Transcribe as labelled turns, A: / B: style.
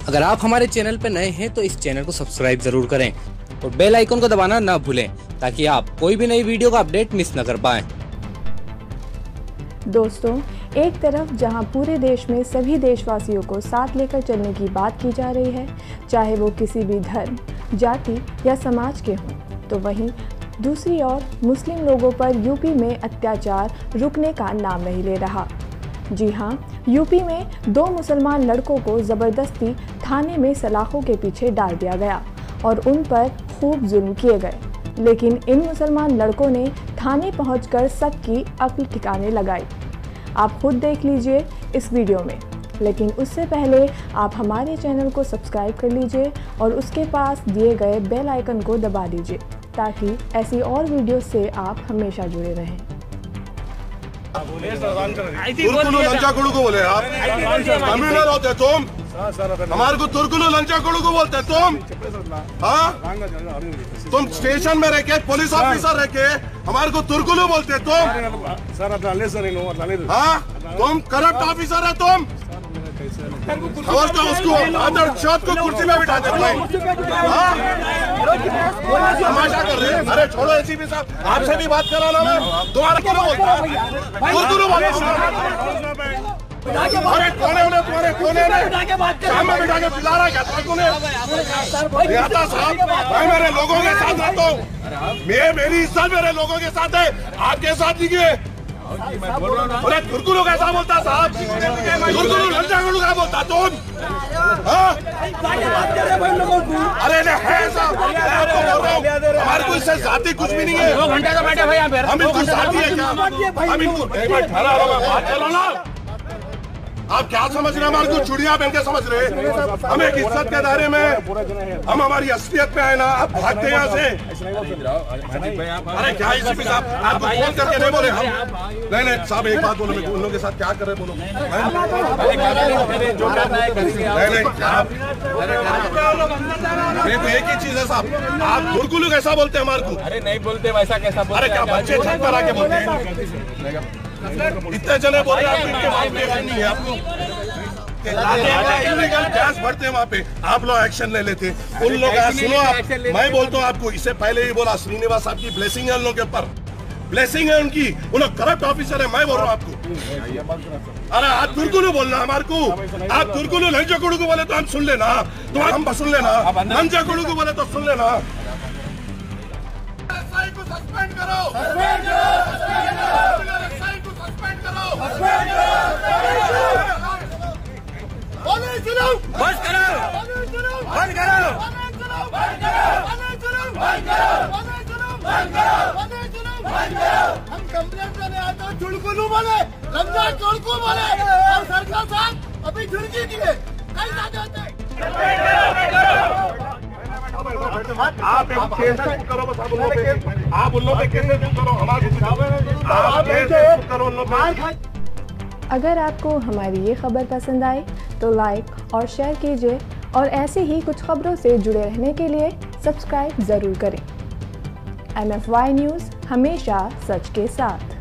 A: अगर आप हमारे चैनल पर नए हैं तो इस चैनल को सब्सक्राइब जरूर करें और बेल आइकन को दबाना ना भूलें ताकि आप कोई भी नई वीडियो का अपडेट मिस न कर पाएं।
B: दोस्तों, एक तरफ जहां पूरे देश में सभी देशवासियों को साथ लेकर चलने की बात की जा रही है, चाहे वो किसी भी धर्म, जाति या समाज के हों, तो वहीं दूसरी ओर मुस्लिम लोगों पर यूपी में अत्याचार रुकने का नाम नहीं ले रहा। जी हां, यूपी में 2 मुसलमान लड़कों को ज़बरदस्ती थाने में सलाखों के पीछे डाल दिया गया और उन पर खूब जुल्म किए गए। लेकिन इन मुसलमान लड़कों ने थाने पहुंचकर सबकी अक्ल ठिकाने लगाई। आप खुद देख लीजिए इस वीडियो में, लेकिन उससे पहले आप हमारे चैनल को सब्सक्राइब कर लीजिए और उसके पास दिए गए बेल आइकन को दबा दीजिए ताकि ऐसी और वीडियो से आप हमेशा जुड़े रहें।
C: तुर्कुलू लंचा को बोले आप, तमिलनाडु होते तुम, हमारे को तुर्कुलू लंचा को बोलते तुम। हाँ, तुम स्टेशन में रह के पुलिस ऑफिसर रह के हमारे को तुर्कुलू बोलते तुम। हाँ, तुम करप्ट ऑफिसर है तुम। उसको अंदर शॉट को कुर्सी में बिठा दे। तमाशा कर रहे हैं। अरे छोड़ो एसीपी साहब, आपसे भी बात कराना मैं तुम्हारा क्यों बोलता हूँ? अरे तुम्हारे कोने में बिठा के पिला रहा क्या साहब? मैं मेरे लोगों के साथ रहता हूँ, मेरी इज्जत मेरे लोगों के साथ है, आपके साथ नहीं है। अरे तुर्कुलू कैसा बोलता साहब? तुर्कुलू लंचा क्या बोलता तुम? अरे है साहब, आपको बोल रहा हूँ, हमारे को इससे जाति कुछ भी नहीं है। 2 घंटे का बैठे भाई यहाँ पे, हम इनको जाति है क्या? हम इनको बात चलो ना। आप क्या समझ रहे हैं? हमारे को चुड़िया पहन के समझ रहे हैं? हम एक इज्जत के दायरे में, हम हमारी असलियत पे है ना। आप भागते यहाँ से। अरे क्या एसीपी साहब, आपको फोन करके नहीं बोले हम? नहीं साहब, एक बात बोलो, उन लोगों के साथ क्या कर रहे बोलो। नहीं तो एक ही चीज है साहब, आप तुर्कुलू कैसा बोलते हैं हमारे को?
D: अरे नहीं बोलते, वैसा कैसा बोलते?
C: अरे क्या बच्चे छत पर आके बोलते हैं? इतने जने बोल रहे हैं, इनके बात नहीं है आपको। इलीगल गैस भरते हैं वहाँ पे, आप लोग एक्शन ले लेते। उन लोग सुनो, आप मैं बोलता हूँ आपको, इससे पहले ही बोला, श्रीनिवास साहब की ब्लेसिंग है उन लोगों के ऊपर, ब्लेसिंग है उनकी। उन लोग करप्ट ऑफिसर है, मैं बोल रहा हूँ आपको। अरे आप तुर्कुलू बोलना हमारे को, आप तुर्कुलू लंचाकुड़ू को बोले तो हम सुन लेना, तो हम सुन लेना, लंचाकुड़ू को बोले तो सुन लेना। सस्पेंड करो,
D: बस करो, बंद करो।
E: हम कंप्लेंट करने आते हैं, चुड़कुलू बोले, रमजान चुड़कू बोले, और सरकार साहब अभी झुड़की दिए, कई जाते होते।
C: आप करो, बस आप उन लोगों पे केस करो, हमारे करो उन लोग।
B: अगर आपको हमारी ये खबर पसंद आई तो लाइक और शेयर कीजिए और ऐसी ही कुछ खबरों से जुड़े रहने के लिए सब्सक्राइब ज़रूर करें। MFY न्यूज़, हमेशा सच के साथ।